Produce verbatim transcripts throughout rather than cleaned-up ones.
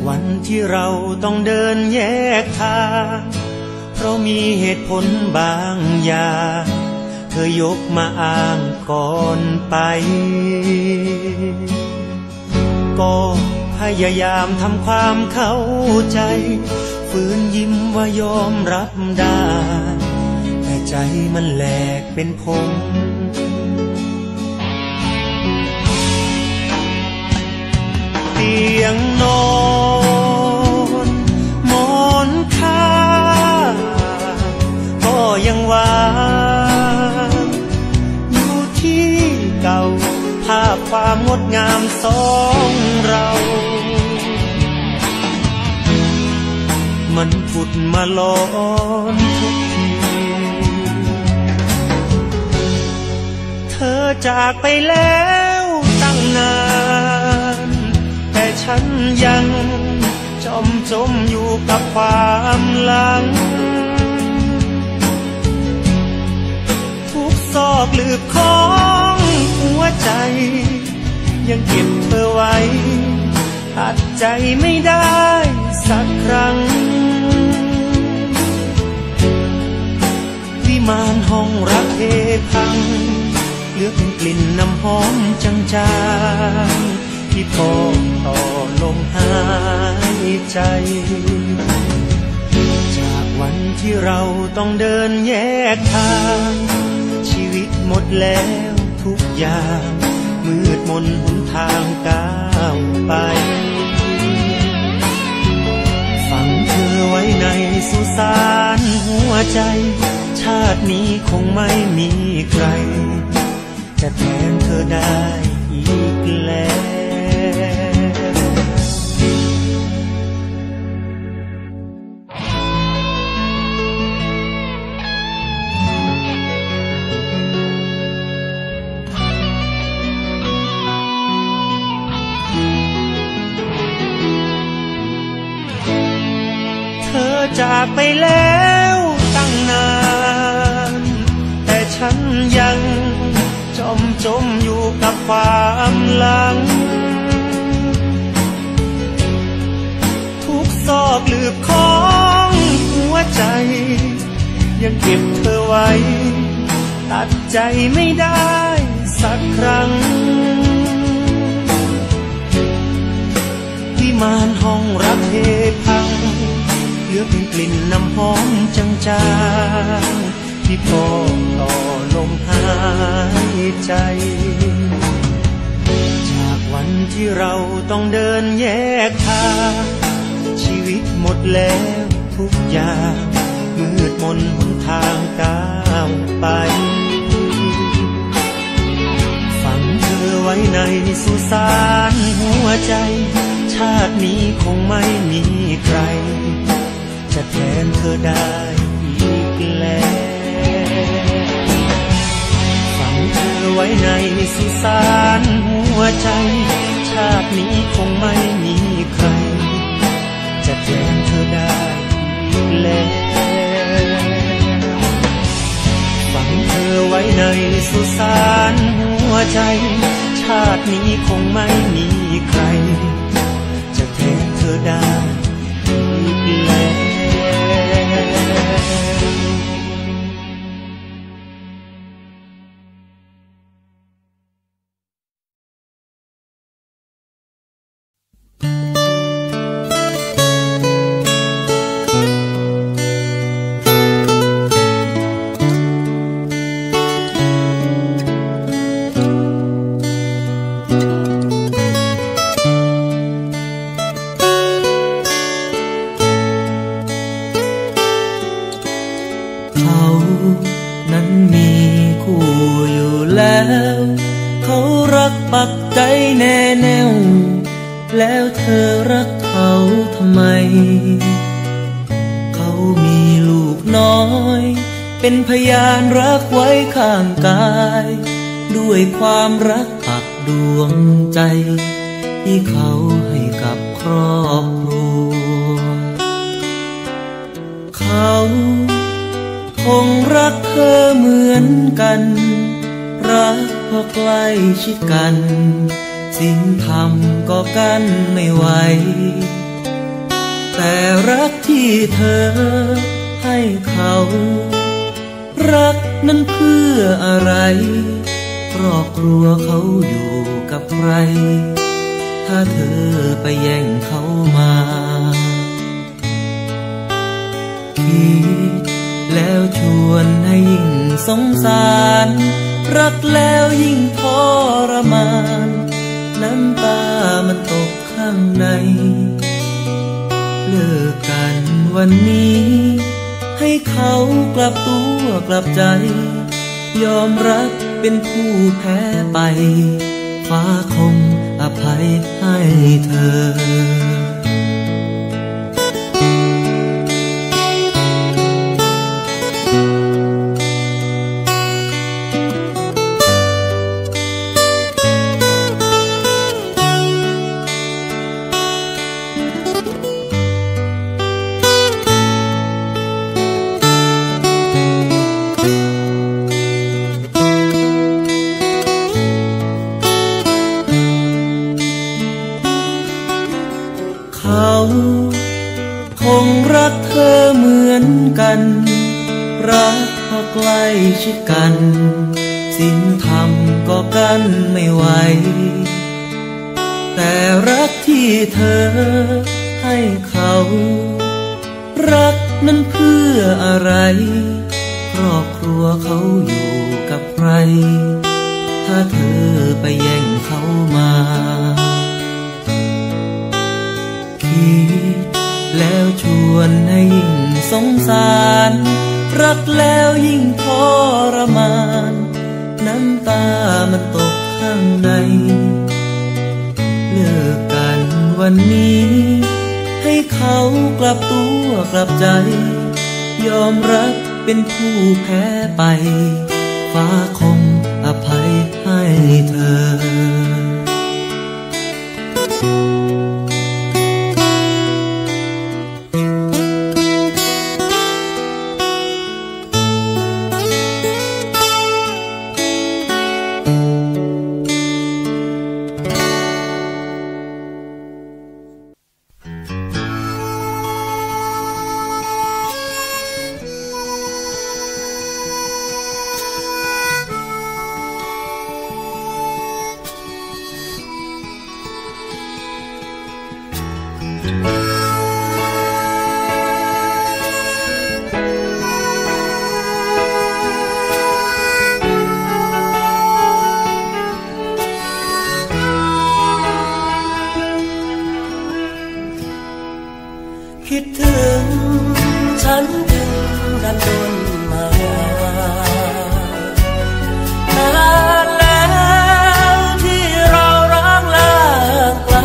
วันที่เราต้องเดินแยกทางเพราะมีเหตุผลบางอย่างเธอยกมาอ้างก่อนไปก็พยายามทำความเข้าใจฝืนยิ้มว่ายอมรับได้แต่ใจมันแหลกเป็นผงเตียงนอนหมอนข้างก็ยังว่างอยู่ที่เก่าภาพความงดงามสองเรามันผุดมาล้อนทุกทีเธอจากไปแล้วตั้งนานแต่ฉันยังจมจมอยู่กับความหลังทุกซอกหลืบของหัวใจยังเก็บเธอไว้ตัดใจไม่ได้สักครั้งวิมานห้องรักเทพังเหลือเป็นกลิ่นน้ำหอมจางๆที่พอต่อลมหายใจจากวันที่เราต้องเดินแยกทางชีวิตหมดแล้วทุกอย่างมืดมนหนทางก้าวไปฝังเธอไว้ในสุสานหัวใจชาตินี้คงไม่มีใครจะแทนเธอได้อีกแล้วจากไปแล้วตั้งนานแต่ฉันยังจมจมอยู่กับความหลังทุกซอกหลืบของหัวใจยังเก็บเธอไว้ตัดใจไม่ได้สักครั้งวิมานห้องรักเทพังเหลือเป็นกลิ่นน้ำหอมจางๆที่พอต่อลมหายใจจากวันที่เราต้องเดินแยกทางชีวิตหมดแล้วทุกอย่างมืดมนหนทางก้าวไปฝังเธอไว้ในสุสานหัวใจชาตินี้คงไม่มีใครจะแทนเธอได้อีกแล้วฝังเธอไว้ในสุสานหัวใจชาตินี้คงไม่มีใครจะแทนเธอได้อีกแล้วฝังเธอไว้ในสุสานหัวใจชาตินี้คงไม่มีใครจะแทนเธอได้อีกแล้วแล้วเธอรักเขาทำไมเขามีลูกน้อยเป็นพยานรักไว้ข้างกายด้วยความรักปักดวงใจที่เขาให้กับครอบครัวเขาคงรักเธอเหมือนกันรักเพราะใกล้ชิดกันศีลธรรมก็กั้นไม่ไหวแต่รักที่เธอให้เขารักนั้นเพื่ออะไรครอบครัวเขาอยู่กับใครถ้าเธอไปแย่งเขามาคิดแล้วชวนให้ยิ่งสงสารรักแล้วยิ่งทรมานน้ำตามันตกข้างในเลิกกันวันนี้ให้เขากลับตัวกลับใจยอมรับเป็นผู้แพ้ไปฟ้าคงอภัยให้เธอคงรักเธอเหมือนกันรักพอใกล้ชิดกันศีลธรรมก็กันไม่ไหวแต่รักที่เธอให้เขารักนั้นเพื่ออะไรครอบครัวเขาอยู่กับใครถ้าเธอไปแย่งเขามาคิดแล้วชวนให้ยิ่งสงสารรักแล้วยิ่งทรมานน้ำตามันตกข้างในเลิกกันวันนี้ให้เขากลับตัวกลับใจยอมรับเป็นผู้แพ้ไปฟ้าคงอภัยให้เธอคิดถึงฉันจึงดันดนมานานแล้วที่เราร้างลางไกล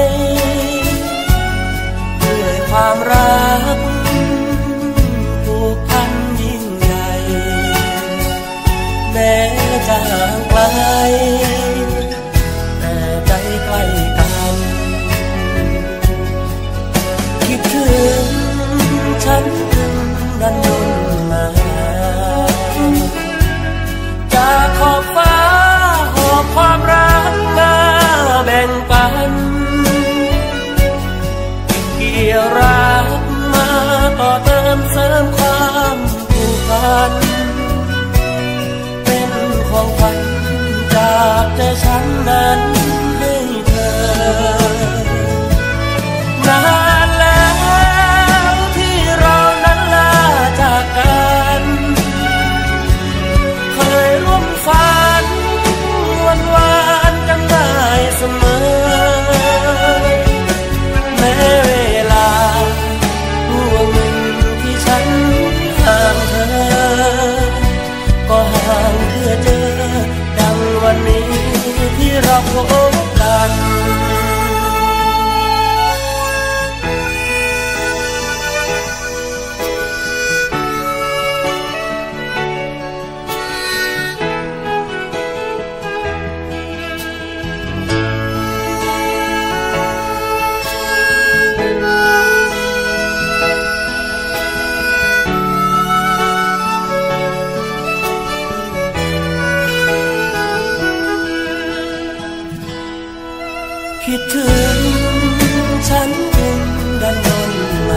ด้วยความรักผูกพันยิ่งใหญ่แม้จะห่างไกลแต่ใจใกล้กันคิดถึงฉันจึงดันดนมาจากขอบฟ้าหอบความรักมาแบ่งปันเกี่ยวรักมาต่อเติมเสริมความผูกพันเป็นของขวัญจากใจฉันนั้นให้เธอนานแล้วที่เรานั้นลาจากกันเคยร่วมฝันวันวานกันได้เสมอแม้เวลาห่วงหนึ่งที่ฉันห่างเธอก็ห่างเพื่อเจอดังวันนี้ที่เราพบกันคิดถึงฉันจึงดันดน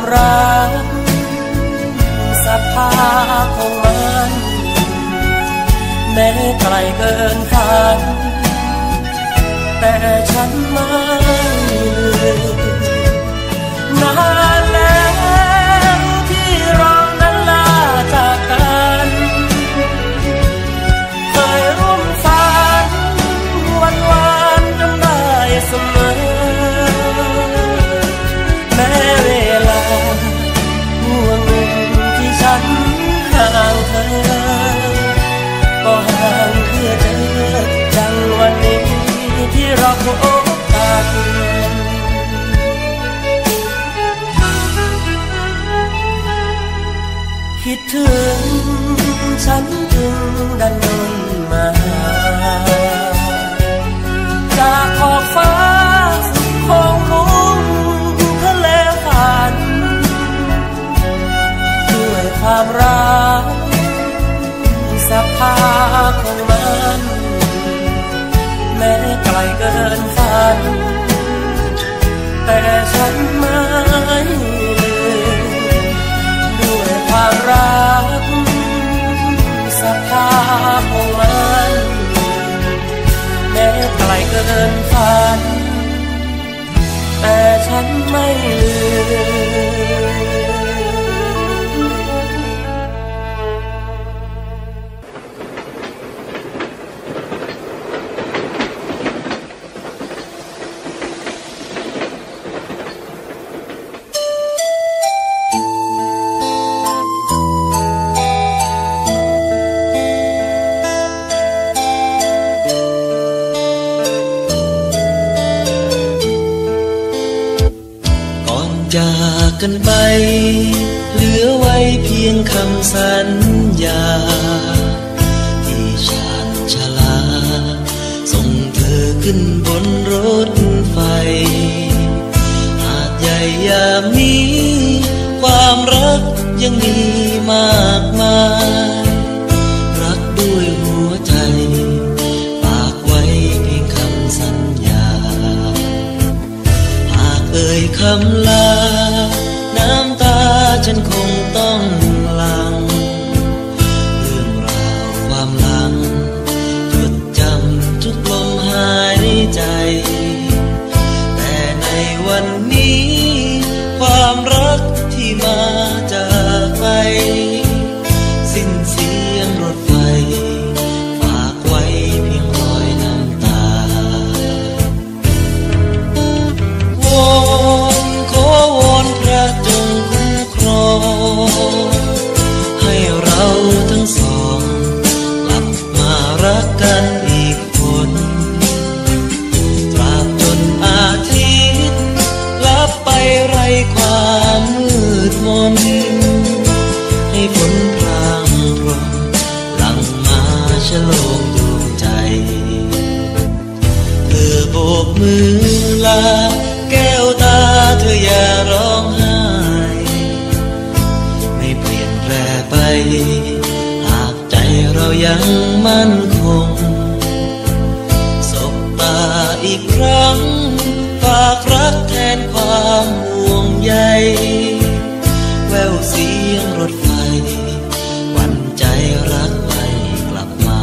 รักสภาพของมันแม้ไกลเกินฝันแต่ฉันไม่ลืมนานแล้วที่เรานั้นลาจากกันเคยร่วมฝันวันวานจำได้เสมอแม้เวลาห่วงหนึ่งที่ฉันห่างเธอก็ห่างเพื่อเจอดังวันนี้ที่เราพบกันคิดถึงฉันจึงดันลงมาจากขอบฟ้าสุดคงรุ่งทะเลฝันด้วยความรักสภาพของมันแม้ไกลเกินฝันแต่ฉันไม่ลืมด้วยความรักสภาพของมันแม้ไกลเกินฝันแต่ฉันไม่ลืมจากกันไปเหลือไว้เพียงคำสัญญาที่ฉันชลาส่งเธอขึ้นบนรถไฟหาดใหญ่ยามนี้ความรักยังมีมากมายรักด้วยหัวใจฝากไว้เพียงคำสัญญาหากเอ่ยคำลาน้ำตาฉันคงต้องหลั่งเรื่องราวความหลังจดจำทุกลมหายใจแต่ในวันนี้ความรักที่มาจากไปสิ้นเสียงรถไฟฝากไว้เพียงรอยน้ำตาวอนขอวอนพระจงคุ้มครองให้เราทั้งสองกลับมารักกันอีกคนตราบจนอาทิตย์ลับไปไร้ความมืดมนให้ฝนพรางพรมหลั่งมาฉโลมดวงใจเธอโบกมือลาแก้วตาเธออย่าร้องไห้ไม่เปลี่ยนแปลไปหากใจเรายังมั่นคงสบตาอีกครั้งฝากรักแทนความห่วงใยแววเสียงรถไฟหวั่นใจรักไม่กลับมา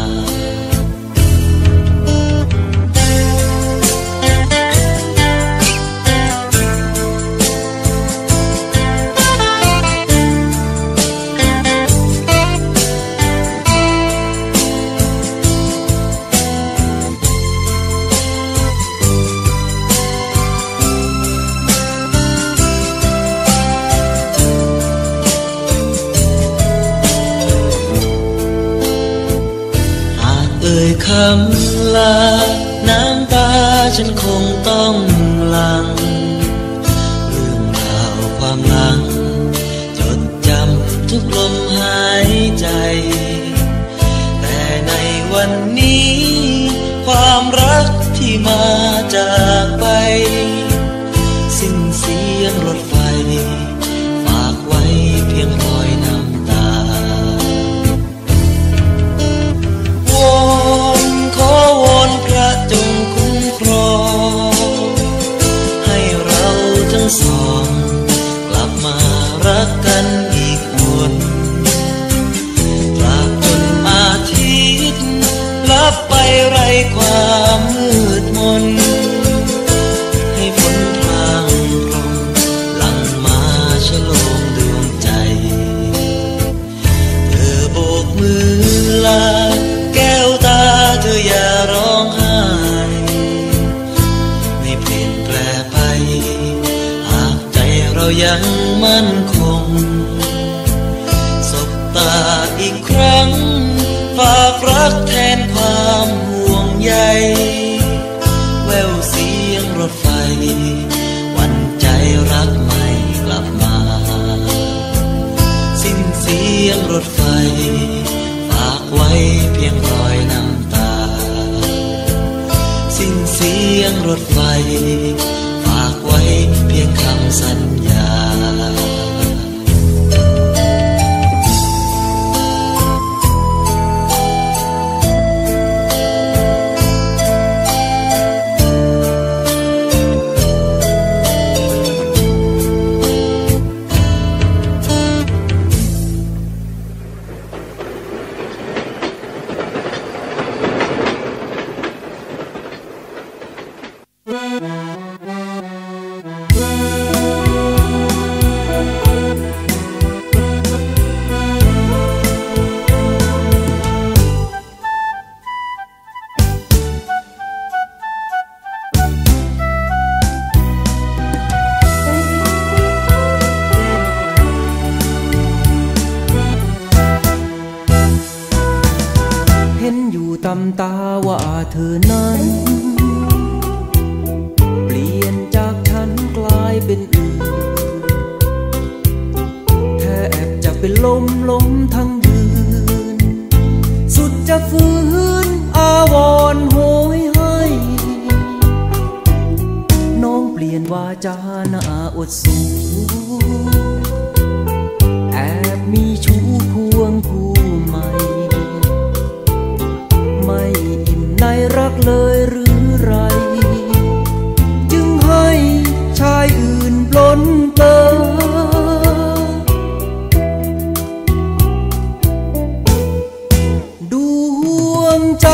คำลาน้ำตาฉันคงต้องหลั่งเรื่องราวความหลังจดจำทุกลมหายใจแต่ในวันนี้ความรักที่มาจากไปสิ้นเสียงรถไฟฝากไว้เพียงรอยน้ำตาวอนขอวอนพระจงคุ้มครองให้เราทั้งสองกลับรถไฟฝากไว้เพียงรอยน้ำตาสิ้นเสียงรถไฟฝากไว้เพียงคำสัญญาตำตาว่าเธอนั้นเปลี่ยนจากฉันกลายเป็นอื่นแทบจะเป็นลมล้มทั้งยืนสุดจะฟื้นอาวรณ์โหยให้น้องเปลี่ยนวาจาหน้าอดสูแอบมีชู้ควงคู่ใหม่ไม่อิ่มในรักเลยหรือไรจึงให้ชายอื่นปลนเปลือดวงใจ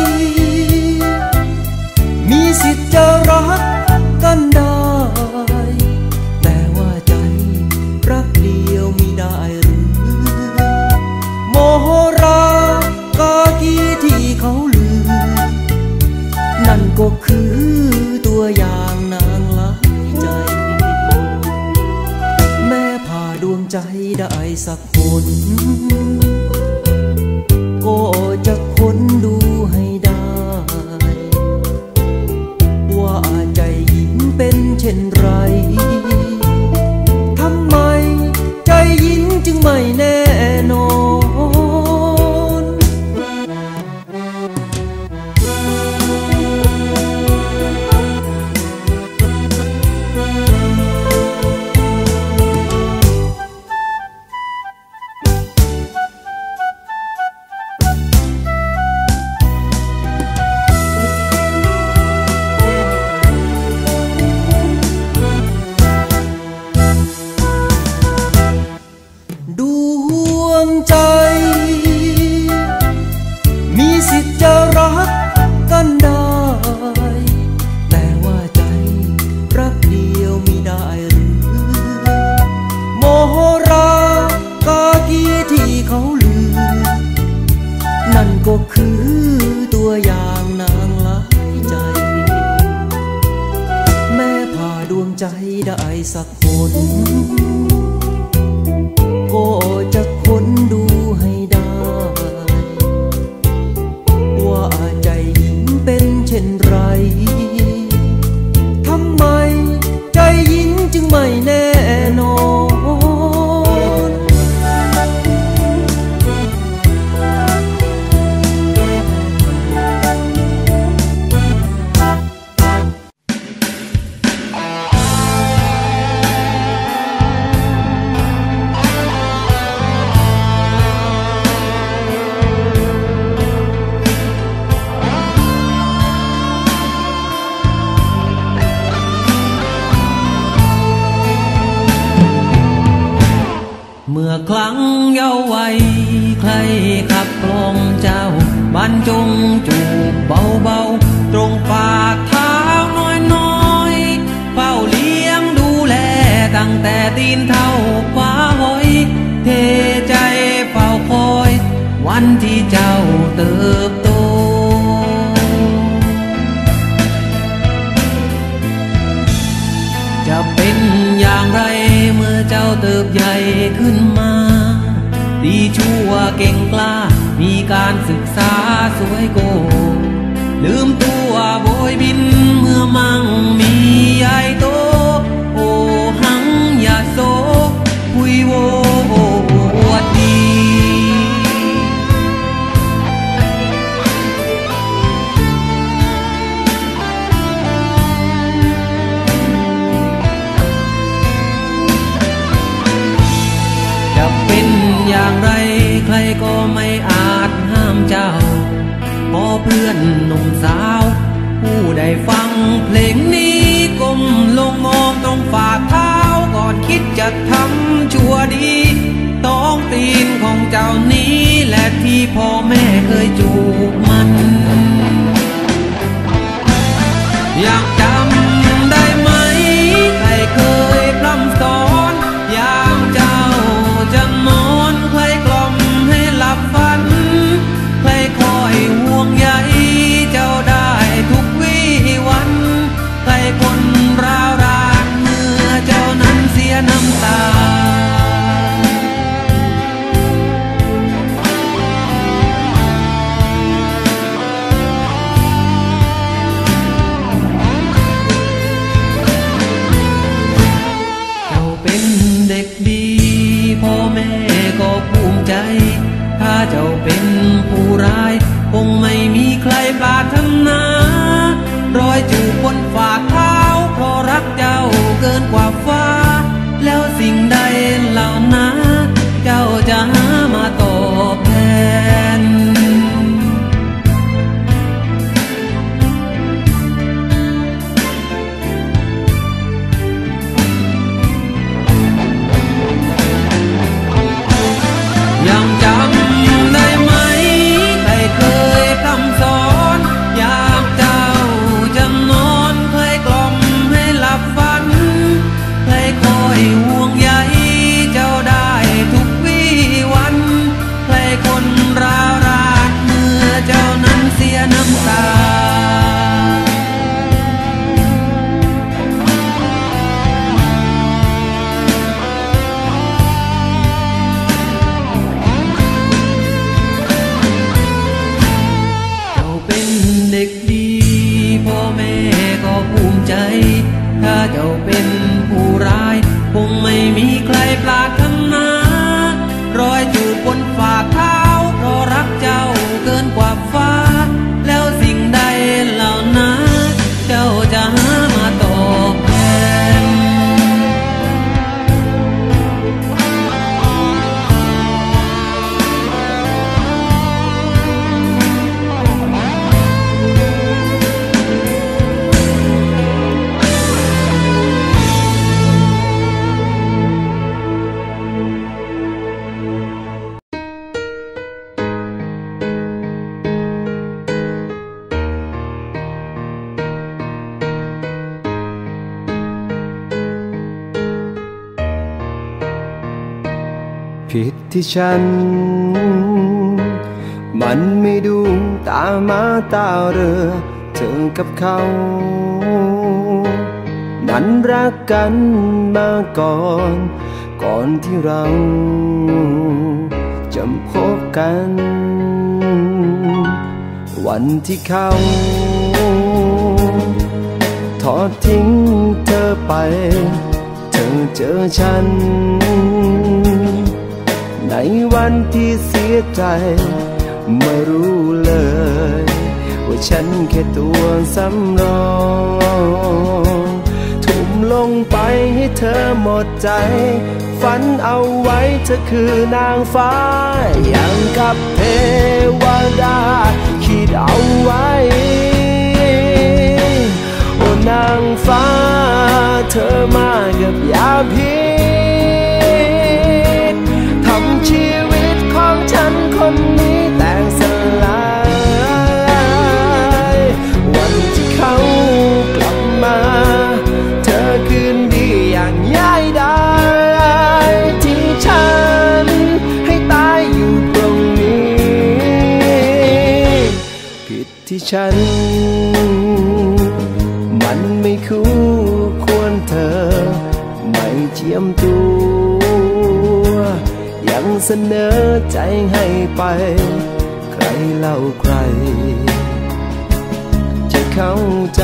มีสิทธิ์จะรักกันได้แต่ว่าใจรักเดียวมิได้หรือโมโหรากากีที่เขาลือนั่นก็คือตัวอย่างนางหลายใจแม่พาดวงใจได้สักคนก็จะค้นดูให้ได้ว่าใจหญิงเป็นเช่นไรทำไมใจหญิงจึงไม่แน่นอนดวงใจมีสิทธิ์จะรักกันได้แต่ว่าใจรักเดียวมิได้หรือโมโหรากากีที่เขาลือนั่นก็คือตัวอย่างนางหลายใจแม่พาดวงใจได้สักคนก็จะค้นดูให้ได้ว่าใจหญิงเป็นเช่นไรทำไมใจหญิงจึงไม่แน่นอนเมื่อครั้งเยาว์วัยใครขับกลองเจ้าบรรจงจูบเบาๆตรงปากเท้าน้อยๆเฝ้าเลี้ยงดูแลตั้งแต่ตีนเท่าฟ้าหอยเทใจเฝ้าคอยวันที่เจ้าเติบโตจะเป็นอย่างไรเมื่อเจ้าเติบใหญ่ขึ้นมาดีชั่วเก่งกล้ามีการศึกษาสวยโกลืมตัวโบยบินเมื่อมั่งมีใหญ่โตโอหังอย่าโศกคุยโวอวดดีพื่อนหนุ่มสาวผู้ได้ฟังเพลงนี้ก้มลงมองตรงฝ่าเท้าก่อนคิดจะทำชั่วดีต้องตีนของเจ้านี้และที่พ่อแม่เคยจูบมันอยากจำได้ไหมใครเคยพร่ำสอนยามเจ้าจะนอนใครกล่อมให้หลับฝันใครคอยห่วงใยเจ้าได้ทุกวี่วันใครคนร้าวรานเมื่อเจ้านั้นเสียน้ำตาพ่อแม่ก็ภูมิใจถ้าเจ้าเป็นผู้ร้ายคงไม่มีใครปรารถนารอยจูบบนฝ่าเท้าเพราะรักเจ้าเกินกว่าฟ้าแล้วสิ่งใดเหล่านั้นเจ้าจะหามาตอบแทนยังจำได้ไหมใครเคยพร่ำสอนยามเจ้าจะนอนเคยกล่อมให้หลับฝันเคยคอยห่วงใยเจ้าได้ทุกวี่วันเคยคนร้าวรานเมื่อเจ้านั้นเสียน้ำตาเด็กดีพ่อแม่ก็ภูมิใจถ้าเจ้าเป็นผู้ร้ายคงไม่มีใครปรารถนารอยจูบบนฝ่าเท้าเพราะรักเจ้าเกินกว่าฟ้าแล้วสิ่งใดเหล่านั้นเจ้าจะหามาตอบแทนผิดที่ฉันมันไม่ดูตามาตาเรือเธอกับเขานั้นรักกันมาก่อนก่อนที่เราจะพบกันวันที่เขาทอดทิ้งเธอไปเธอเจอฉันในวันที่เสียใจไม่รู้เลยว่าฉันแค่ตัวสำรองทุ่มลงไปให้เธอหมดใจฝันเอาไว้เธอคือนางฟ้าอย่างกับเทวดาคิดเอาไว้โอ้นางฟ้าเธอมากับยาพิษทำชีวิตของฉันคนนี้แตกสลายวันที่เขากลับมาเธอคืนดีอย่างง่ายดายที่ฉันให้ตายอยู่ตรงนี้ผิดที่ฉันมันไม่คู่ควรเธอไม่เจียมตัวยังเสนอใจให้ไปใครเล่าใครจะเข้าใจ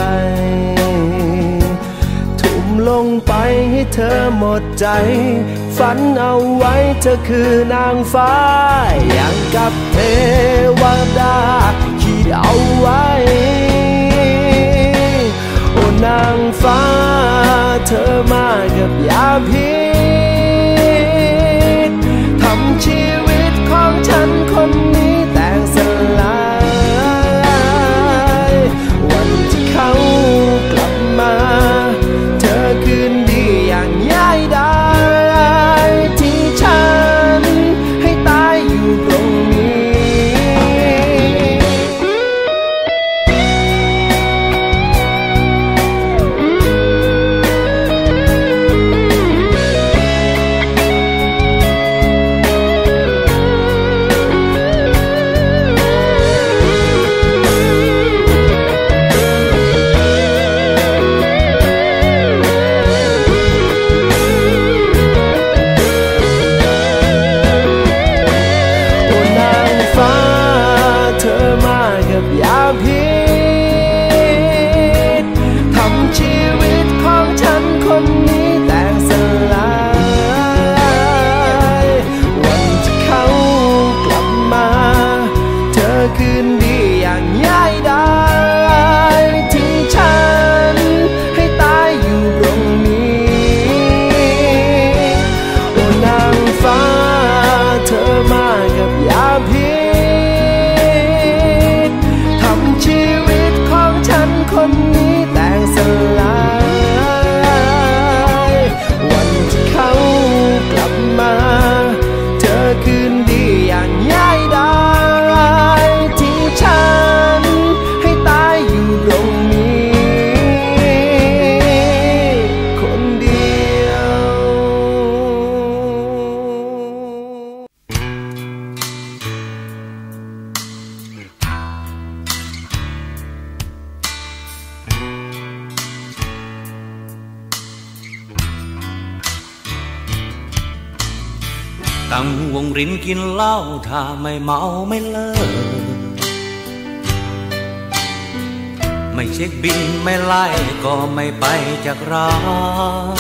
ทุ่มลงไปให้เธอหมดใจฝันเอาไว้เธอคือนางฟ้าอย่างกับเทวดาคิดเอาไว้โอ้นางฟ้าเธอมากับยาพิษทำชีวิตของฉันคนนี้แตกสลายตั้งวงรินกินเหล้าถ้าไม่เมาไม่เลิกไม่เช็คบินไม่ไล่ก็ไม่ไปจากร้าน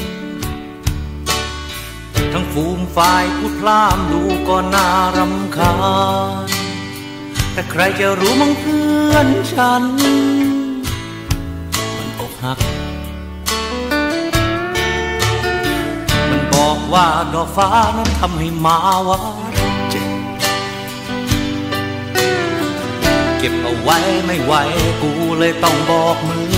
ทั้งฟูมฝ่ายพูดพล่ามดูก็น่ารำคาญแต่ใครจะรู้มั่งเพื่อนฉันมันอกหักมันบอกว่าดอกฟ้านั้นทำให้มาว่าเจ็บเก็บเอาไว้ไม่ไหวกูเลยต้องบอกมึง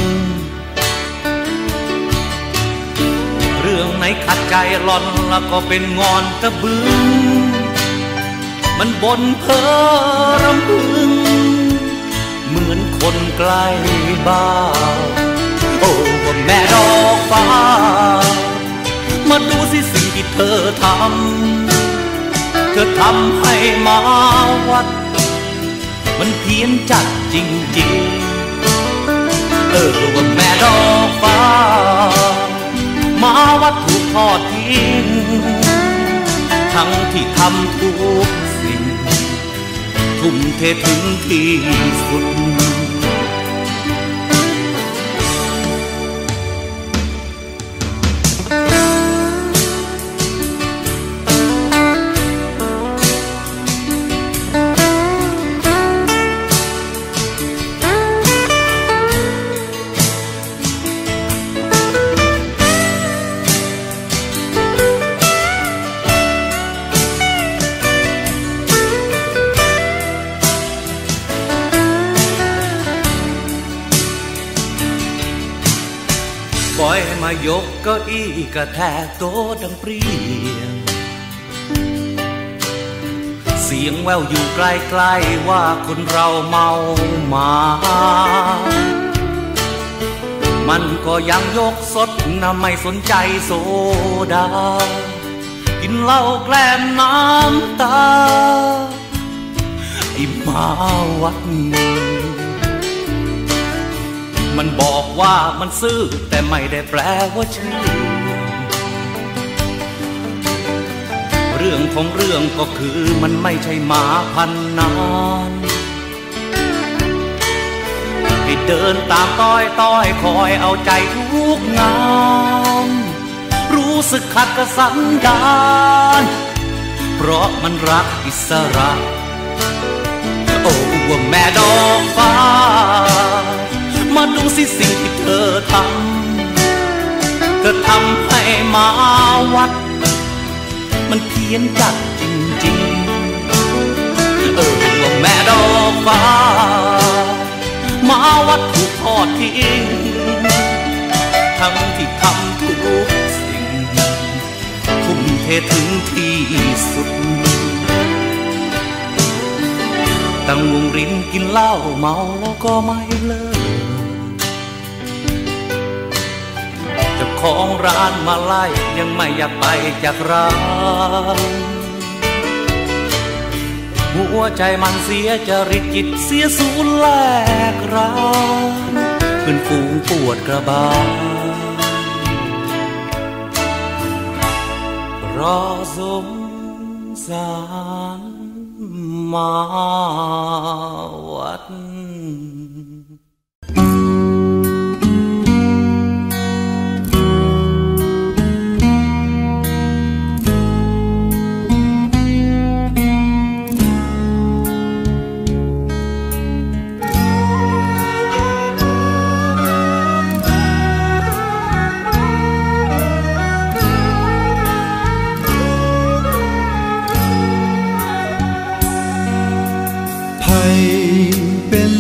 เรื่องไหนขัดใจหล่อนแล้วก็เป็นงอนตะบึงมันบ่นเพ้อรำพึงเหมือนคนใกล้บ้านโอ้ว่าแม่ดอกฟ้ามาดูสิสิ่งที่เธอทำเธอทำให้มาวัดมันเพี้ยนจัดจริงๆเออว่าแม่ดอกฟ้ามาวัดถูกทอดทิ้งทั้งที่ทำทุกสิ่งทุ่มเทถึงที่สุดปล่อยให้มายกเก้าอี้กระแทกโต๊ะดังเปรี้ยงเสียงแววอยู่ใกล้ๆว่าคนเราเมามามันก็ยังยกสดนะไม่สนใจโซดากินเหล้าแกล้มน้ำตาไอ้มาวัดมันบอกว่ามันซื่อแต่ไม่ได้แปลว่าเชื่อเรื่องของเรื่องก็คือมันไม่ใช่หมาพันนานให้เดินตามต้อยต้อยคอยเอาใจทุกงานรู้สึกขัดกับสันดานเพราะมันรักอิสระโอ้ว่าแม่ดอกฟ้ามาดูสิสิ่งที่เธอทำเธอทำให้มาวัดมันเพี้ยนจัดจริงๆเออว่าแม่ดอกฟ้ามาวัดถูกทอดทิ้งทั้งที่ทำทุกสิ่งทุ่มเทถึงที่สุดตั้งวงรินกินเหล้าเมาแล้วก็ไม่เลิกเจ้าของร้านมาไล่ยังไม่อยากไปจากร้านหัวใจมันเสียจริตจิตเสียสูญแลกร้านเป็นฝูงปวดกระบาลรอสมสารมาวัดเป็น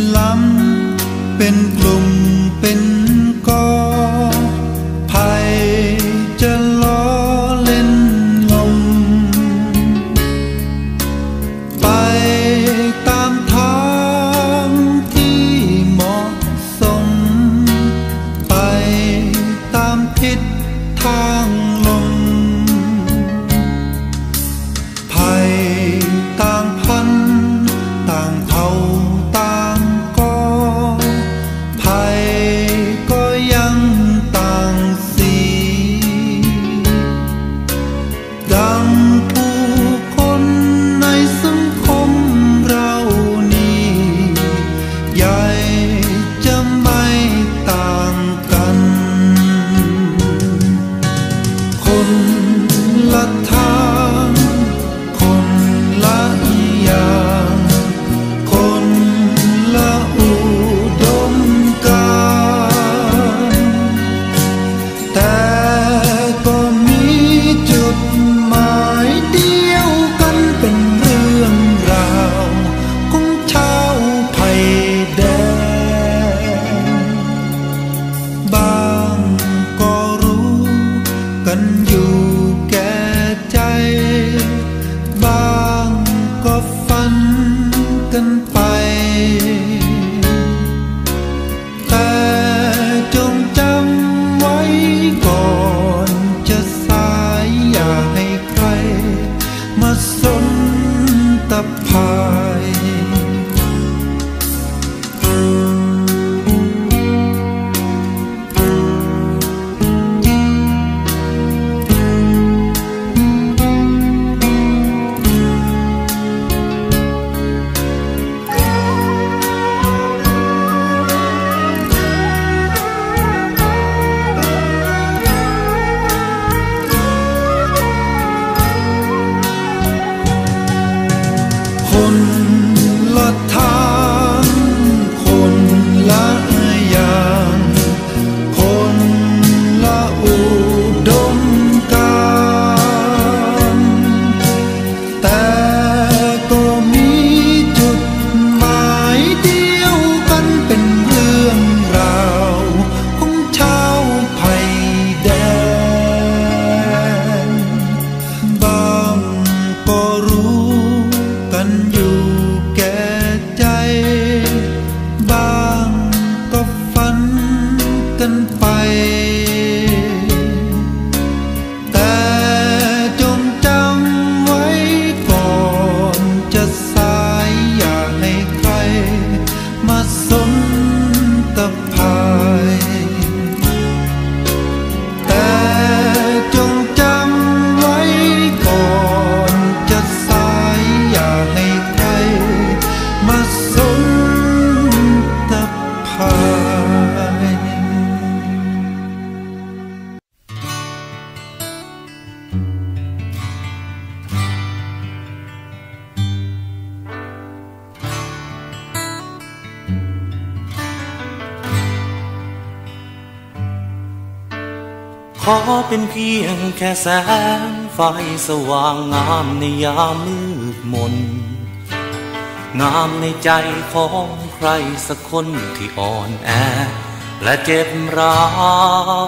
ขอเป็นเพียงแค่แสงไฟสว่างงามในยามมืดมนงามในใจของใครสักคนที่อ่อนแอและเจ็บร้าว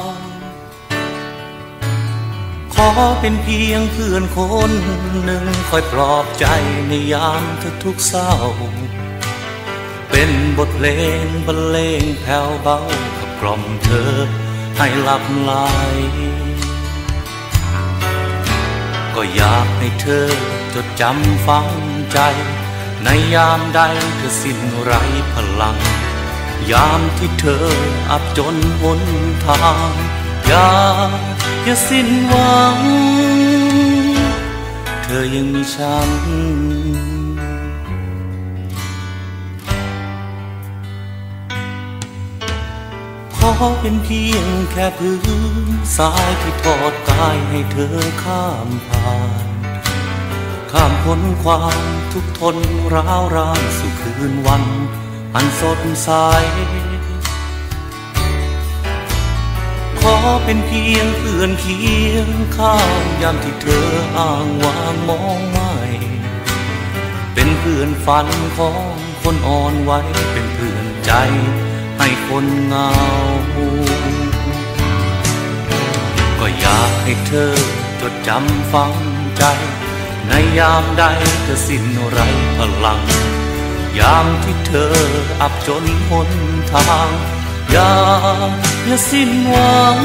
ขอเป็นเพียงเพื่อนคนหนึ่งคอยปลอบใจในยามทุกๆเศร้าเป็นบทเพลงบรรเลงแผ่วเบากับกล่อมเธอให้หลับไหลก็อยากให้เธอจดจำฝังใจในยามใดเธอสิ้นไร้พลังยามที่เธออับจนหนทางอย่าอย่าสิ้นหวังเธอยังมีฉันขอเป็นเพียงแค่พื้นทรายที่ทอดกายให้เธอข้ามผ่านข้ามพ้นความทุกข์ทนร้าวรานสู่คืนวันอันสดใสขอเป็นเพียงเพื่อนเคียงข้างยามที่เธออ้างว้างมองไม่เป็นเพื่อนฝันของคนอ่อนไหวเป็นเพื่อนใจให้คนเหงาก็อยากให้เธอจดจำฝังใจในยามใดเธอสิ้นไร้พลังยามที่เธออับจนหนทางอย่าอย่าสิ้นหวัง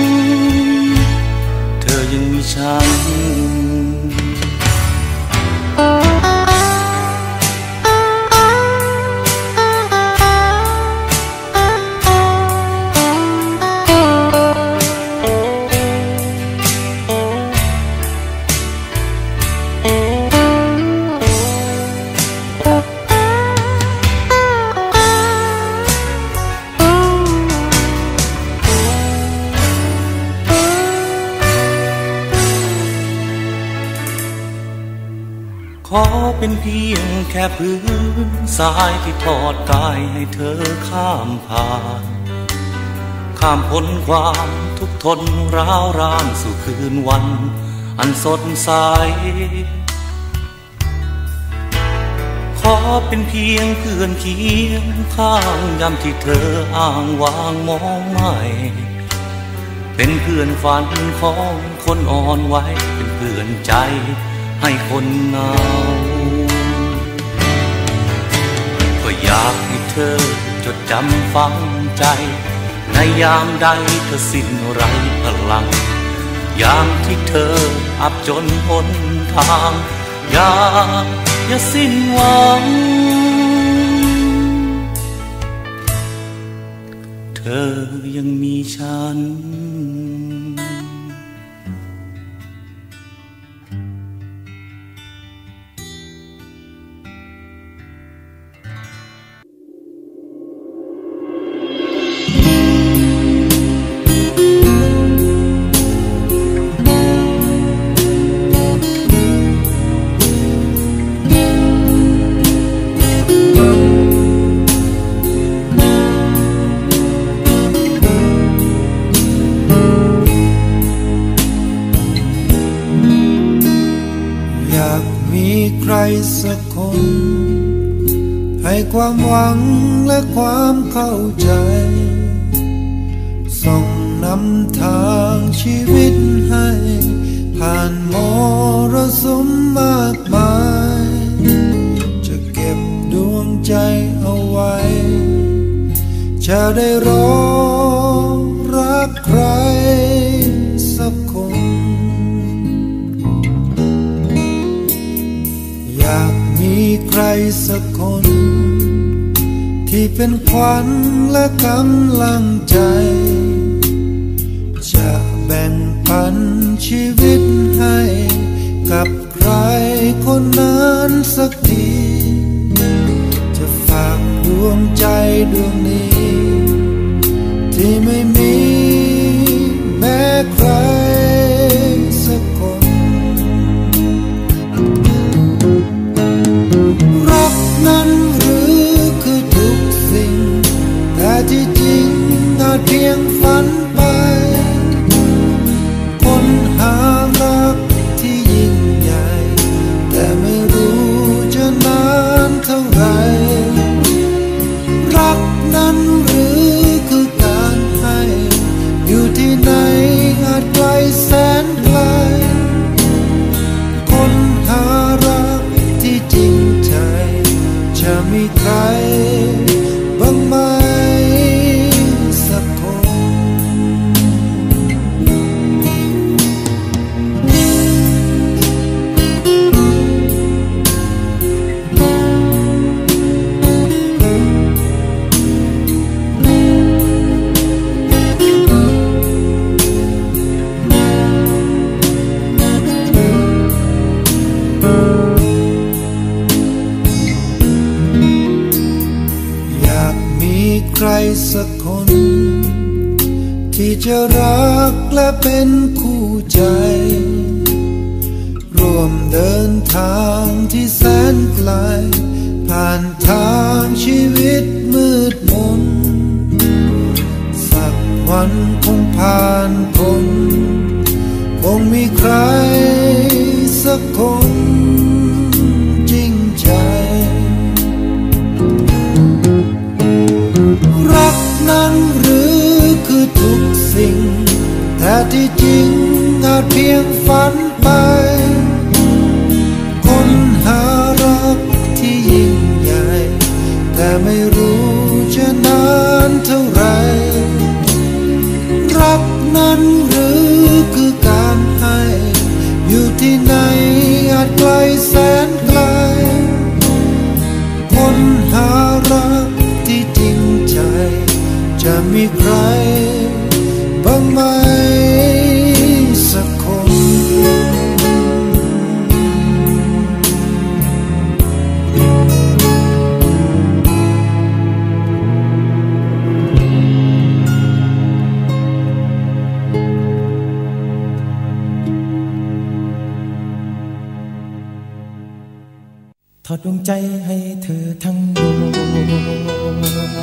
เธอยังมีฉันขอเป็นเพียงแค่พื้นทรายที่ทอดกายให้เธอข้ามผ่านข้ามพ้นความทุกข์ทนร้าวรานสู่คืนวันอันสดใสขอเป็นเพียงเพื่อนเคียงข้างยามที่เธออ้างว้างมองไม่เป็นเพื่อนฝันของคนอ่อนไหวเป็นเพื่อนใจให้คนเหงาก็อยากให้เธอจดจำฝังใจในยามใดเธอสิ้นไร้พลังยามที่เธออับจนหนทางอย่าอย่าสิ้นหวังเธอยังมีฉันสักคนให้ความหวังและความเข้าใจส่องนำทางชีวิตให้ผ่านมรสุมมากมายจะเก็บดวงใจเอาไว้จะได้รอรักใครสักคนอยากมีใครสักคนที่เป็นขวัญและกำลังใจจะแบ่งปันชีวิตให้กับใครคนนั้นสักทีจะฝากดวงใจดวงนี้ที่ไม่มีแม้ใครสักคนรักนั้นหรือคือทุกสิ่งแต่ที่จริงอาจเพียงฝันไปอยากมีใครสักคนที่จะรักและเป็นคู่ใจร่วมเดินทางที่แสนไกลผ่านทางชีวิตมืดมนสักวันคงผ่านพ้นคงมีใครสักคนจริงใจรักนั้นหรือคือทุกสิ่งแต่ที่จริงอาจเพียงฝันไปคนหารักที่ยิ่งใหญ่แต่ไม่รู้จะนานเท่าไรรักนั้นหรือคือการให้อยู่ที่ไหนอาจไกลแสนไกลคนหารักที่จริงใจจะมีใครบ้างไหมสักคนทอดดวงใจให้เธอทั้งดวง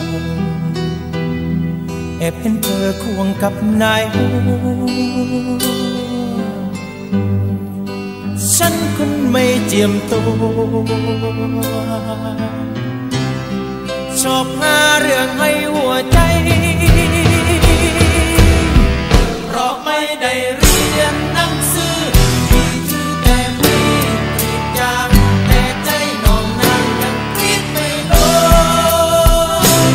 แอบเห็นเธอควงกับนายหัวฉันคนไม่เจียมตัวชอบหาเรื่องให้หัวใจเพราะไม่ได้เรียนหนังสือมีชื่อแต่มีกิจยางแต่ใจน้องนางยังคิดไม่ลง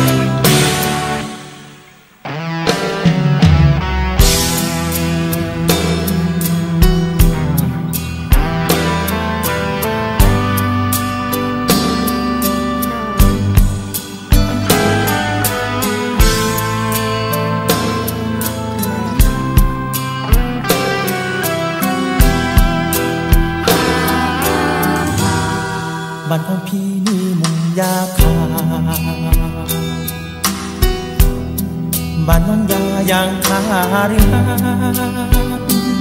บ้านของพี่นี่มุงยาคาบ้านน้องยาอย่างคาริหาร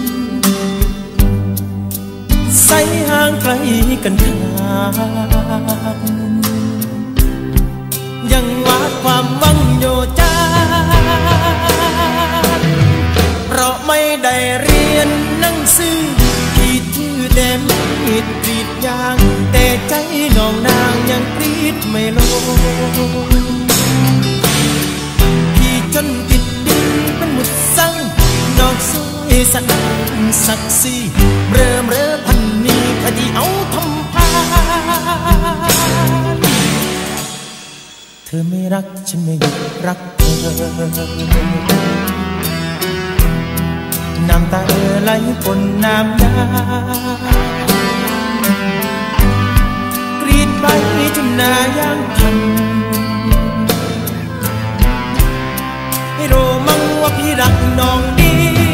ใส่ห่างไกลกันขาดยังวาดความหวังโยจานเพราะไม่ได้เรียนหนังสือขีดชื่อแต่มีดกรีดยางแต่ใจน้องนางยังกรีดไม่ลงพี่จนติดดินเป็นหมุดสั่งนอกสวยสะดังสักสีเริ่มเริ่มพันนี้คดีเอาทำพานเธอไม่รักฉันไม่หยุดรักเธอน้ำตาเอ่อไหลปนน้ำยากรีดไปจนหน้าย่างพันให้รู้มั่งว่าพี่รักน้องดี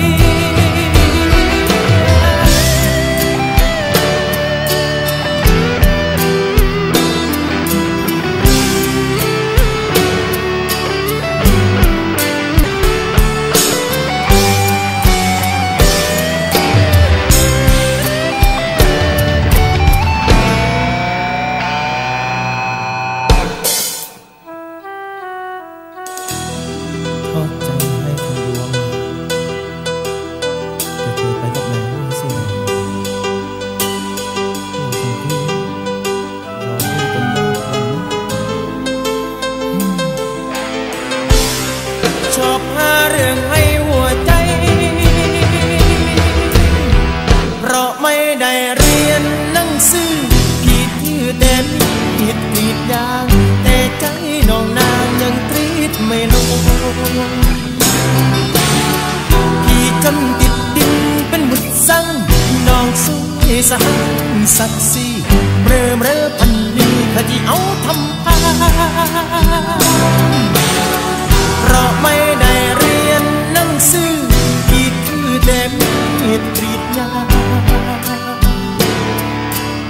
พี่จนติดดินเป็นหมุดสั่งน้องสวยสะหันสักสีเริ่มเริ่มพันนี้คดีเอาทำพานเพราะไม่ได้เรียนหนังสือพี่คือแต่มีดกรีดยาง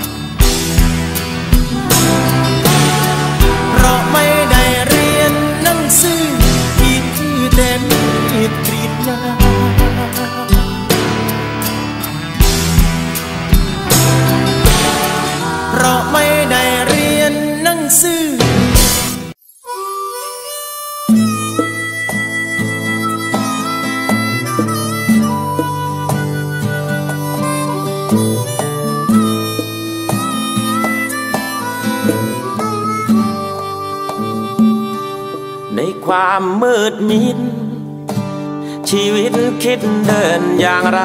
ความมืดมิดชีวิตคิดเดินอย่างไร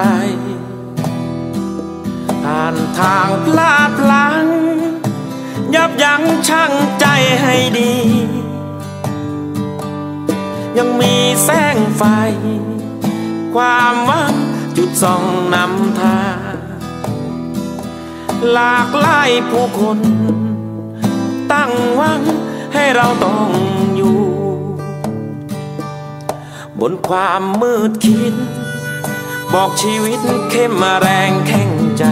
ผ่านทางพลาดพลั้งยับยั้งชั่งใจให้ดียังมีแสงไฟความหวังจุดส่องนำทางหลากหลายผู้คนตั้งหวังให้เราต้องอยู่บนความมืดคิดบอกชีวิตเข้มแรงแข็งใจ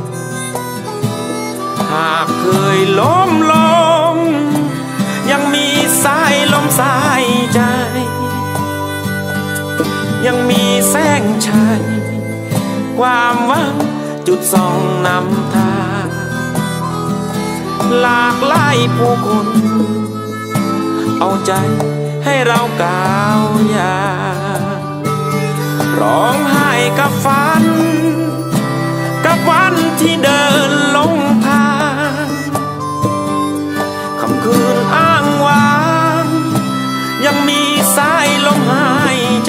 หากเคยล้มลงยังมีสายลมสายใจยังมีแสงชัยความหวังจุดส่องนำทางหลากหลายผู้คนเอาใจให้เราก้าวยากร้องไห้กับฝันกับวันที่เดินลงทางค่ำคืนอ้างว้างยังมีสายลมหายใจ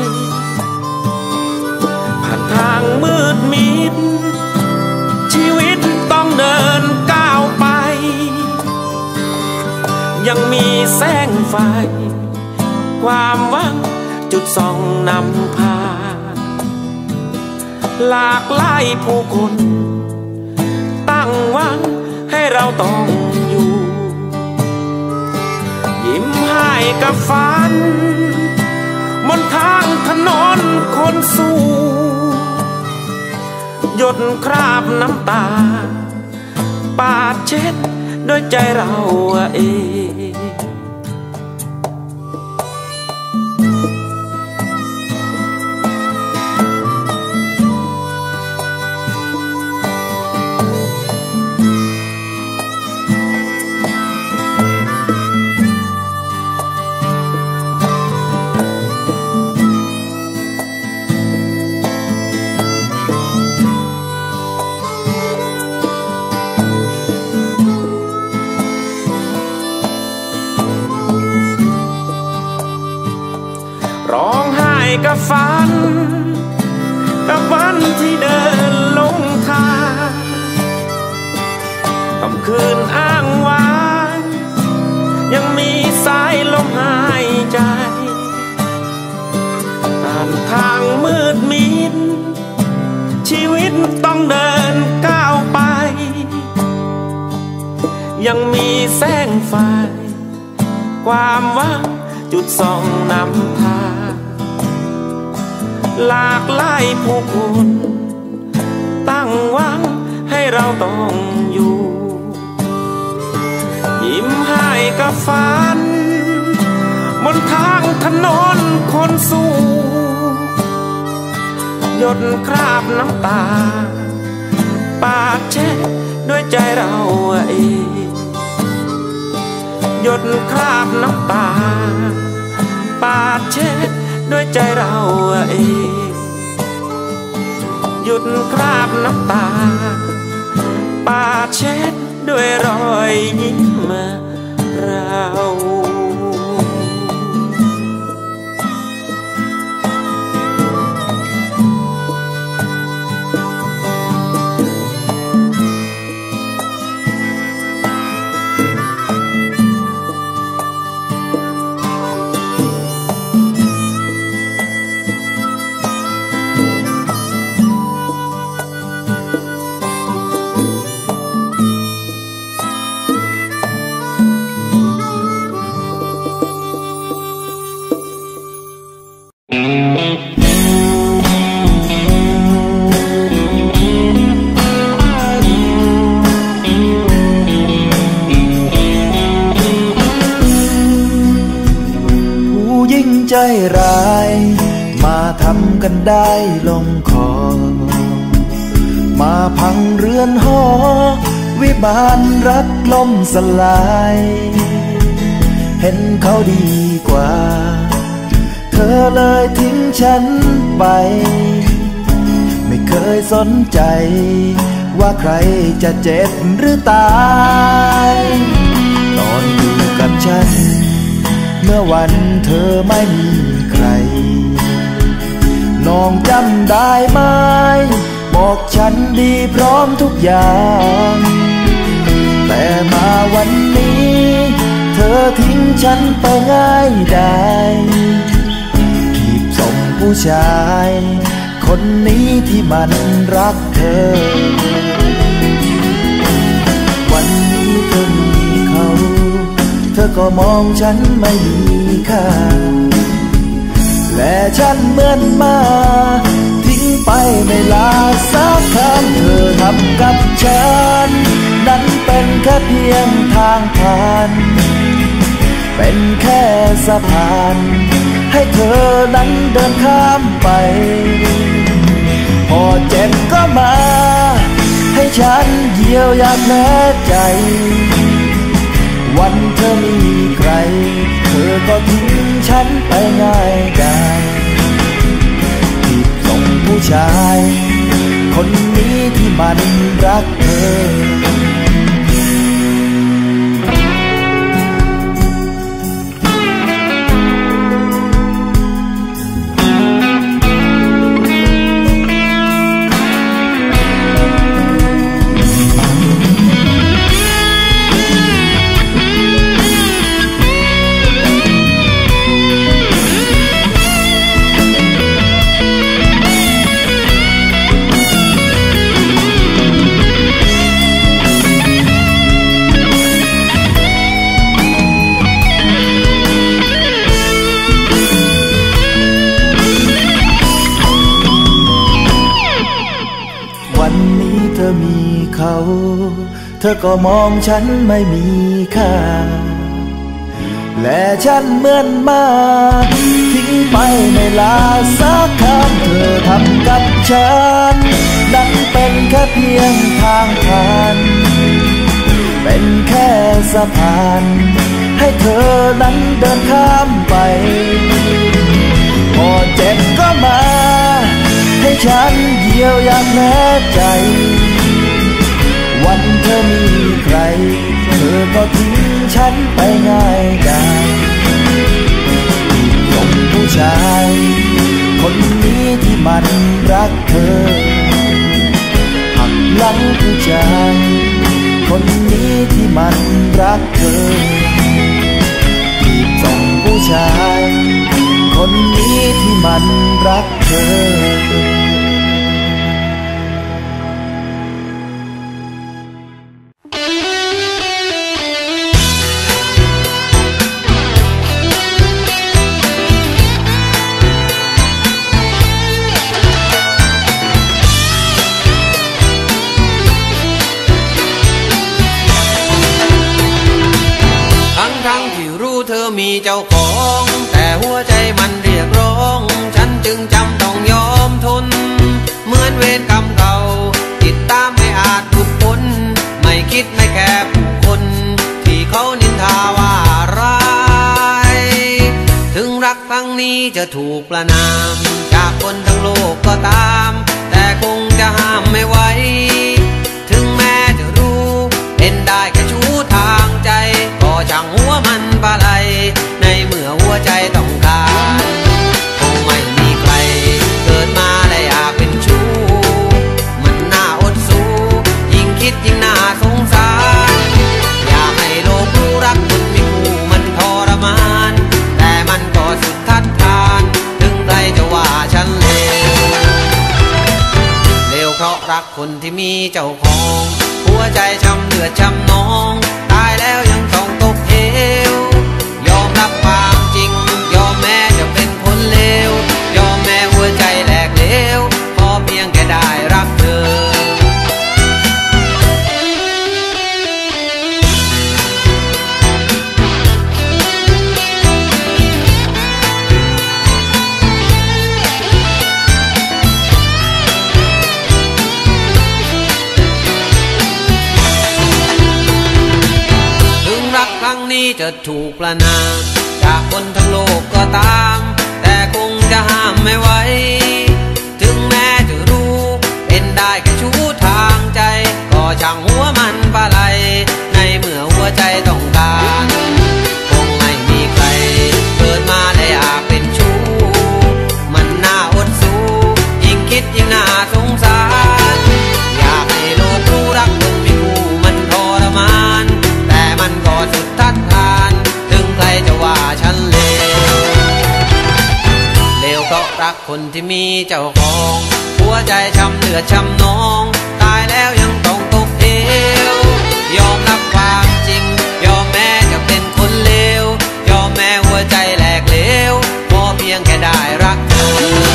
ผ่านทางมืดมิดชีวิตต้องเดินก้าวไปยังมีแสงไฟความหวังจุดส่องนำพาหลากหลายผู้คนตั้งหวังให้เราต้องอยู่ยิ้มให้กับฝันบนทางถนนคนสู้หยดคราบน้ำตาปาดเช็ดด้วยใจเราเองกับฝันกับวันที่เดินลงทางค่ำคืนอ้างว้างยังมีสายลมหายใจผ่านทางมืดมิดชีวิตต้องเดินก้าวไปยังมีแสงไฟความหวังจุดส่องนำทางหลากหลายผู้คนตั้งหวังให้เราต้องอยู่ยิ้มให้กับฝันบนทางถนนคนสู้หยดคราบน้ำตาปาดเช็ดด้วยใจเราเองหยดคราบน้ำตาปาดเช็ดด้วยใจเราเองหยุดคราบน้ำตาปาดเช็ดด้วยรอยยิ้มเราใจร้ายมาทำกันได้ลงคอมาพังเรือนหอวิมานรักล่มสลายเห็นเขาดีกว่าเธอเลยทิ้งฉันไปไม่เคยสนใจว่าใครจะเจ็บหรือตายตอนอยู่กับฉันมื่อวันเธอไม่มีใครน้องจำได้ไหมบอกฉันดีพร้อมทุกอย่างแต่มาวันนี้เธอทิ้งฉันไปง่ายได้ขีบส่งผู้ชายคนนี้ที่มันรักเธอวันนี้เธอมีเขาเธอก็มองฉันไม่มีค่าและฉันเหมือนมาทิ้งไปไม่ลาสักคำเธอทำกับฉันนั้นเป็นแค่เพียงทางผ่านเป็นแค่สะพานให้เธอนั้นเดินข้ามไปพอเจ็บก็มาให้ฉันเยียวยาแผลใจวันเธอมีใครเธอก็ทิ้งฉันไปง่ายได้ที่ส่งผู้ชายคนนี้ที่มันรักเธอเธอก็มองฉันไม่มีค่าและฉันเหมือนมาทิ้งไปในลาสักคำเธอทำกับฉันนั้นเป็นแค่เพียงทางผ่านเป็นแค่สะพานให้เธอนั้นเดินข้ามไปพอเจ็บก็มาให้ฉันเยียวยาแผลใจวันเธอมีใครเธอก็ทิ้งฉันไปง่ายได้ส่งผู้ชายคนนี้ที่มันรักเธอหักหลังผู้ชายคนนี้ที่มันรักเธอที่ส่งผู้ชายคนนี้ที่มันรักเธอเธอมีเจ้าของแต่หัวใจมันเรียกร้องฉันจึงจำต้องยอมทนเหมือนเวรกรรมเก่าติดตามไม่อาจหลุดพ้นไม่คิดไม่แคร์ผู้คนที่เขานินทาว่าร้ายถึงรักครั้งนี้จะถูกประณามจากคนทั้งโลกก็ตามแต่คงจะห้ามไม่ไหวถึงแม้จะรู้เป็นได้แค่ชู้ทางใจก็ช่างหัวมันปะไลในเมื่อหัวใจต้องการคงไม่มีใครเกิดมาได้อยากเป็นชู้มันน่าอดสู้ยิ่งคิดยิ่งน่าสงสารอยากให้โลกรู้รักคนมีคู่มันทรมานแต่มันก็สุดทัดทานถึงใครจะว่าฉันเลวเลวเพราะรักคนที่มีเจ้าของหัวใจช้ำเลือดช้ำน้องตายแล้วยังต้องตกเหวยอมรับความจริงยอมแม้จะเป็นคนเลวยอมแม้หัวใจแหลกเหลวพอเพียงแค่ได้รักเธอจะถูกประณามจากคนทั้งโลกก็ตามแต่คงจะห้ามไม่ไหวถึงแม้จะรู้เป็นได้แค่ชู้ทางใจก็ช่างหัวมันปะไลในเมื่อหัวใจต้องการคงไม่มีใครรักคนที่มีเจ้าของหัวใจช้ำเลือดช้ำนองตายแล้วยังต้องตกเหวยอมรับความจริงยอมแม้จะเป็นคนเลวยอมแม้หัวใจแหลกเหลวพอเพียงแค่ได้รักเธอ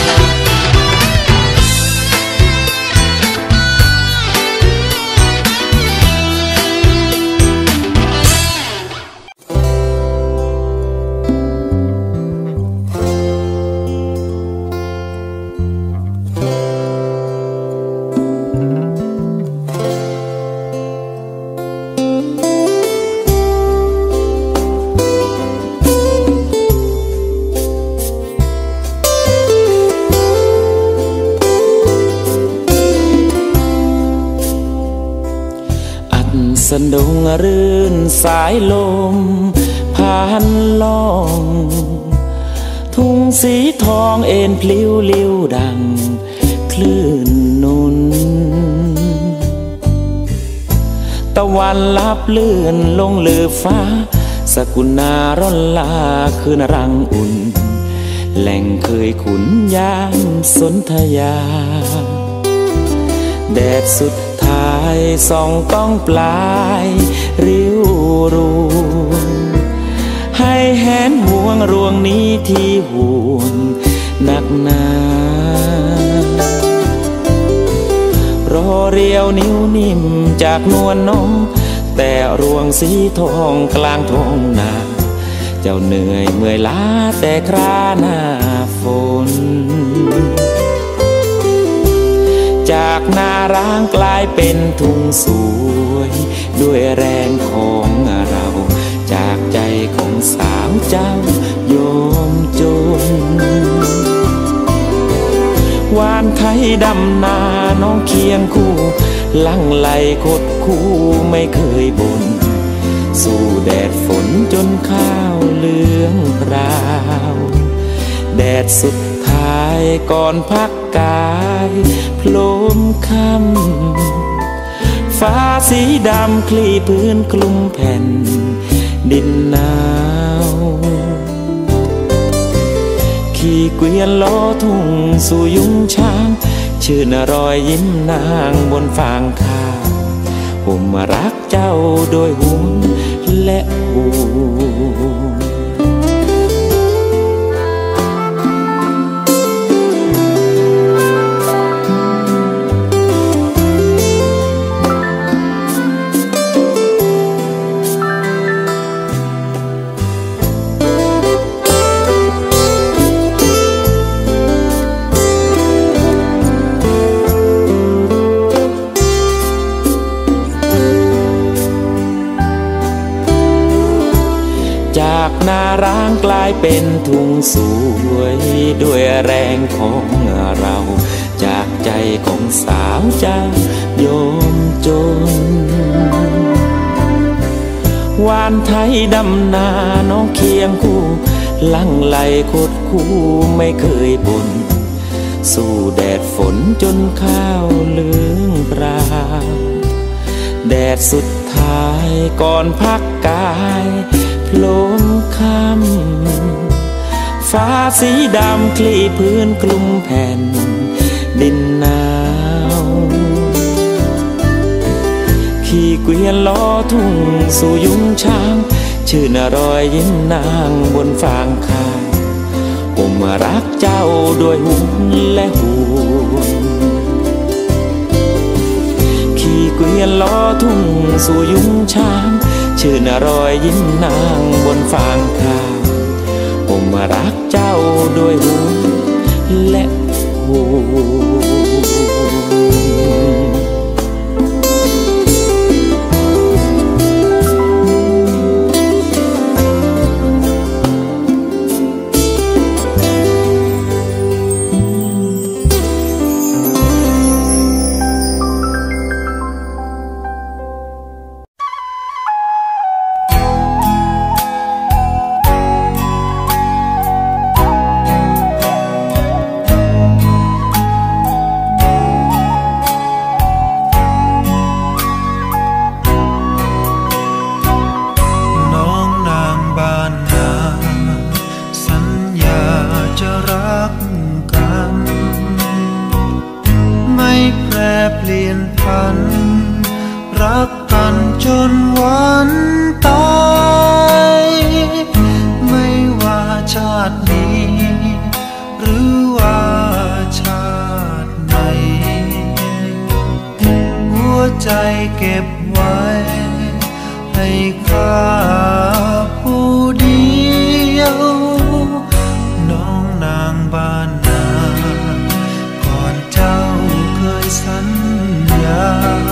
สนดงรื่นสายลมผ่านล่องทุ่งสีทองเอ็นพลิ้วลิ้วดังคลื่นนุนตะวันลับเลื่อนลงเลือฟ้าสกุณาร่อนลาคืนรังอุ่นแหล่งเคยขุนยามสนธยาแดดสุดท้ายส่องต้องปลายริ้วรูให้แหนห่วงรวงนี้ที่ห่วงหนักหนารอเรียวนิ้วนิ่มจากนวลนมแต่รวงสีทองกลางท้องนาเจ้าเหนื่อยเมื่อยล้าแต่คราหน้าฝนจากนาร้างกลายเป็นทุ่งสวยด้วยแรงของเราจากใจของสาวเจ้าโยมจนวานไทยดำนาน้องเคียงคู่ลังไหลคดคู่ไม่เคยบ่นสู้แดดฝนจนข้าวเหลืองราวแดดสุดท้ายก่อนพักกายโพลมค่ำฟ้าสีดำคลี่พื้นคลุมแผ่นดินหนาวขี่เกวียนล้อทุ่งสู่ยุ้งช้างชื่นรอยยิ้มนางบนฟางข้าวผมรักเจ้าโดยห่วงและห่วงนาร้างกลายเป็นทุ่งสวยด้วยแรงของเราจากใจของสาวเจ้าโยมจนวานไทยดำนาน้องเคียงคู่ลังไหลคดคู่ไม่เคยบ่นสู้แดดฝนจนข้าวเหลืองราวแดดสุดท้ายก่อนพักกายลมค่ำฟ้าสีดำคลี่พื้นคลุมแผ่นดินหนาวขี่เกวียนล้อทุ่งสู่ยุ้งช้างชื่นรอยยิ้มนางบนฟางข้าวผมรักเจ้าด้วยห่วงและห่วงขี่เกวียนล้อทุ่งสู่ยุ้งช้างชื่นรอยยิ้มนางบนฟางข้าวผมรักเจ้าด้วยห่วงและห่วงเนวันตายไม่ว่าชาตินี้หรือว่าชาติไหนหัวใจเก็บไว้ให้ข้าผู้เดียวน้องนางบ้านนาก่อนเจ้าเคยสัญญา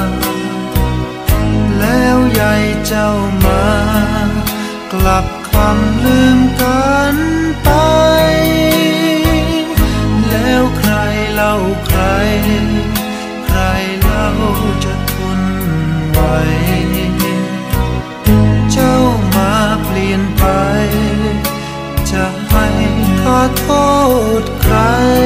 แล้วยายเจ้ามากลับคำลืมกันไปแล้วใครเล่าใครใครเล่าจะทนไหวเจ้ามาเปลี่ยนไปจะให้ข้าโทษใคร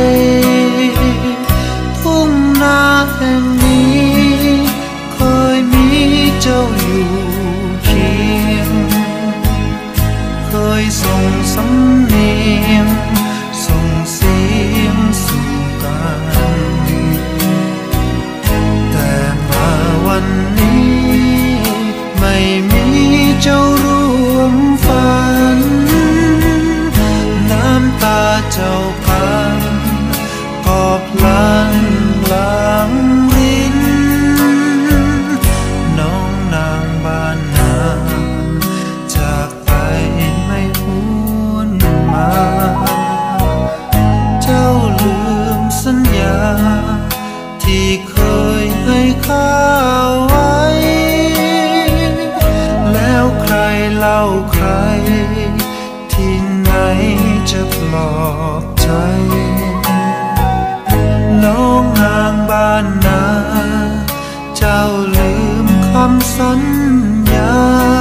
ทุ่งนาแห่งนี้เคยมีเจ้าอยู่เคียงเคยส่งสำเนียงส่งเสียงสู่กันแต่มาวันนี้ไม่มีเจ้าร่วมฝันน้ำตาเจ้าพังก็พลันหลังรินน้องนางบ้านนาจากไปไม่หวนมาเจ้าลืมสัญญาที่เคยให้ข้าไว้แล้วใครเล่าใครที่ไหนจะปลอบใจน้องนางบ้านนาเจ้าลืมคำสัญญา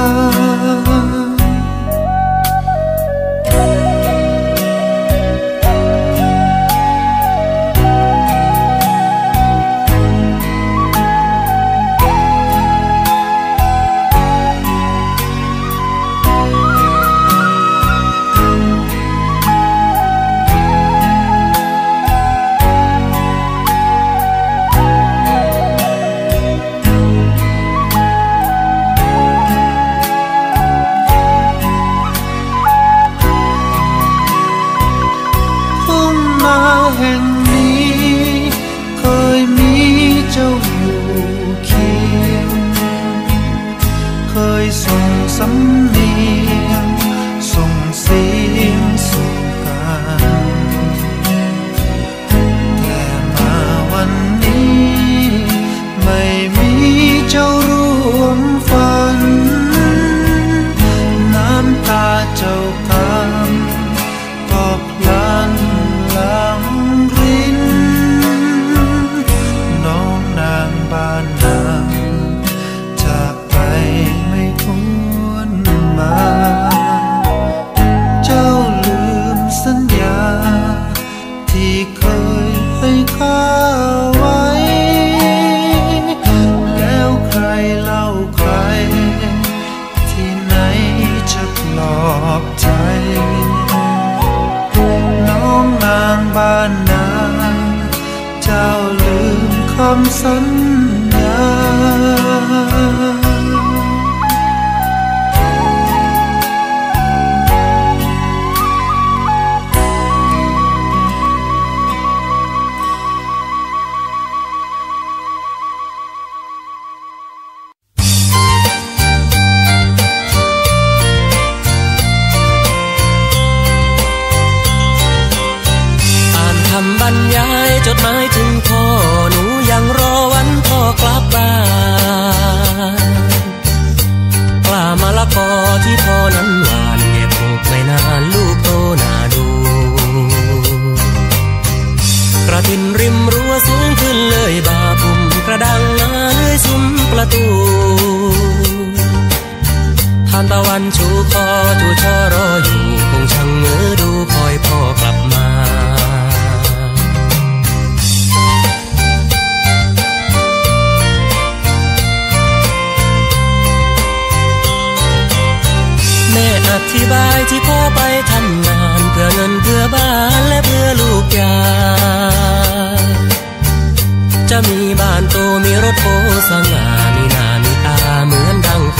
แห่งนี้เคยมีเจ้าอยู่เคียงเคยส่งสำเนียงส่งเสียงสู่กันแต่มาวันนี้ไม่มีเจ้าร่วมฝันน้ำตาเจ้าคำก็พลันหลังรินน้องนางบ้านนาจากไปไม่หวนมาเจ้าลืมสัญญาที่เคยให้ข้าไว้แล้วใครเล่าใครที่ไหนจะปลอบใจน้องนางบ้านนาเจ้าลืมคำสัญญาบรรยายจดหมายถึงพ่อหนูยังรอวันพ่อกลับบ้านกล้ามะละกอที่พ่อนั้นหวานเก็บปลูกไม่นานลูกโตน่าดูกระถินริมรั้วสูงขึ้นเลยบาปุ่มกระดังนาเลื่อยซุ้มประตูทานตะวันชูคอจูช่อรออยู่คงช่างเงือดูคอยพ่อกลับมาแม่อธิบายที่พ่อไปทำงานเพื่อเงินเพื่อบ้านและเพื่อลูกยาจะมีบ้านโตมีรถโพสง่ามีหน้ามีตาเหมือนดัง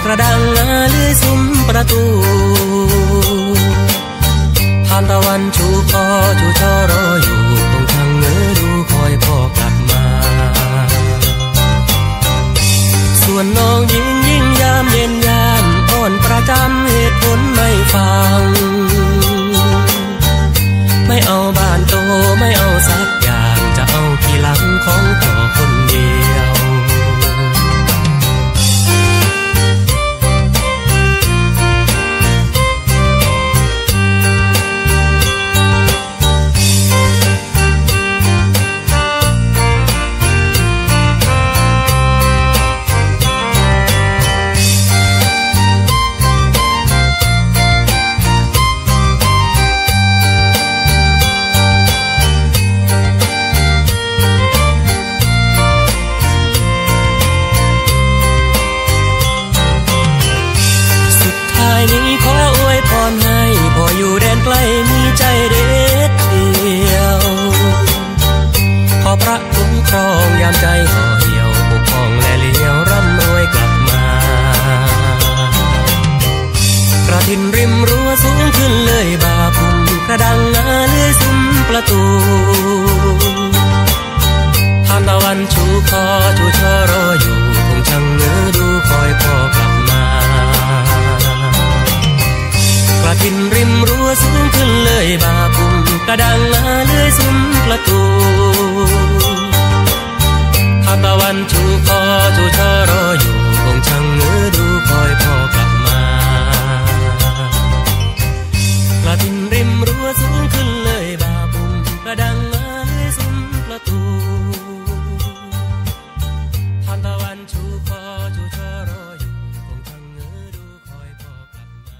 กระดังเลื่อยซุ้มประตูทานตะวันชูคอชูช่อรออยู่คงทางเงื้อดูคอยพ่อกลับมาส่วนน้องยิ่งยิ่งยามเย็นยามอ่อนประจำเหตุผลไม่ฟังไม่เอาบ้านโตไม่เอาสักอย่างจะเอากี่หลังของพ่อคนเดียวอยู่แดนไกลมีใจเด็ดเดียวขอพระคุ้มครองยามใจห่อเหี่ยวปกป้องและเลี้ยวร่ำรวยกลับมากระถินริมรั้วสูงขึ้นเลยบาพุ่มกระดังเลื่อยซุ้มประตูทานตะวันชูคอชูช่อรออยู่คงช่างเงื้อดูคอยพ่อกลับมากระถินริมรั้วสูงขึ้นเลยบาพุ่มกระดังเลื่อยซุ้มประตูทานตะวันชูคอชูช่อรออยู่คงช่างเงื้อดูคอยพ่อกลับมากระถินริมรั้วสูงขึ้นเลยบาพุ่มกระดังเลื่อยซุ้มประตู